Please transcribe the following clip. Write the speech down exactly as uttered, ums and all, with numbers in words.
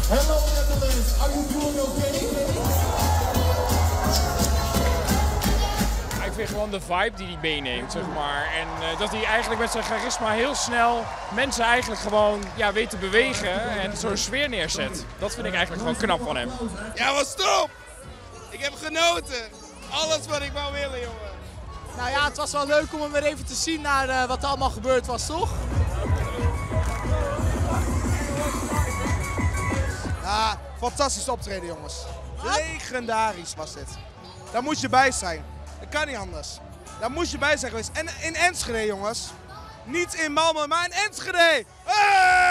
Hello Netherlands, are you doing okay? Ik vind gewoon de vibe die hij meeneemt, zeg maar. En uh, dat hij eigenlijk met zijn charisma heel snel mensen eigenlijk gewoon ja, weet te bewegen en zo'n sfeer neerzet. Dat vind ik eigenlijk gewoon knap van hem. Ja, wat stop! Ik heb genoten. Alles wat ik wou willen, jongen. Nou ja, het was wel leuk om hem weer even te zien naar uh, wat er allemaal gebeurd was, toch? Ja, fantastisch optreden, jongens. Legendarisch was dit. Daar moet je bij zijn. Dat kan niet anders. Daar moest je bij zijn geweest. En in Enschede, jongens. Niet in Malmö, maar in Enschede. Hey!